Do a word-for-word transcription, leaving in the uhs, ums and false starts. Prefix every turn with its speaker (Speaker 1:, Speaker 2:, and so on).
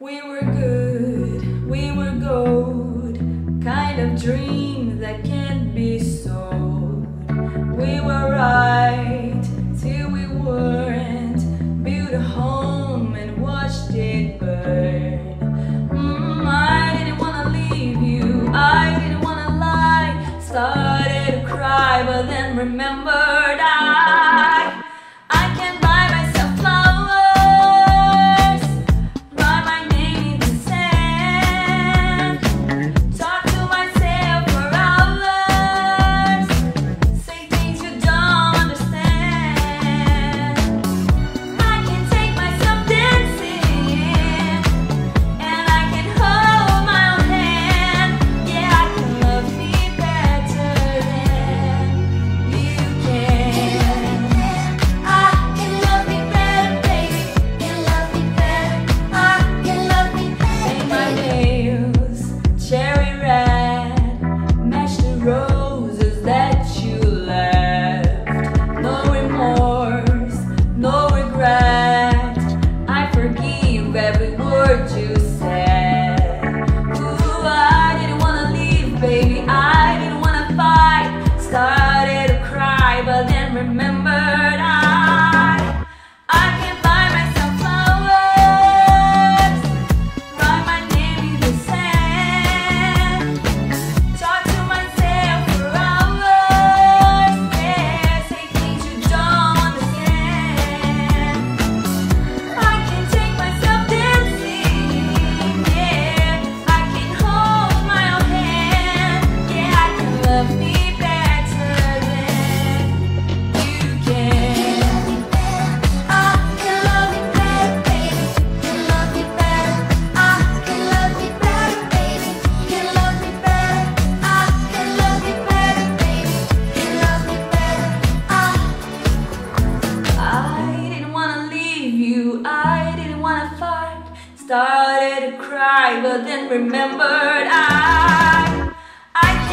Speaker 1: We were good, we were gold, kind of dream that can't be sold. We were right till we weren't, built a home and watched it burn. Mm, I didn't wanna leave you, I didn't wanna lie, started to cry but then remembered I I can't buy myself flowers, write my name in the sand, talk to myself for hours, say things you don't understand. I can take myself dancing, and I can hold my own hand. Yeah, I can love me better than you can. I can love me better, baby, can love me better. I can love me better. Paint my nails cherry red, match the roses that you left. No remorse, no regret, I forgive every word you said. Ooh, I didn't wanna leave, baby, I didn't wanna fight, started to cry but then remembered I I can't buy myself flowers, write my name in the sand, talk to myself for hours, yeah, say things you don't understand. I can take myself dancing, yeah, I can hold my own hand, yeah, I can love me better than you can. I can love me better, baby, can love me better. I can love me better, baby, can love me better. I can love me better, baby, can love me better. I I didn't wanna leave you, I didn't wanna fight, started to cry but then remembered I I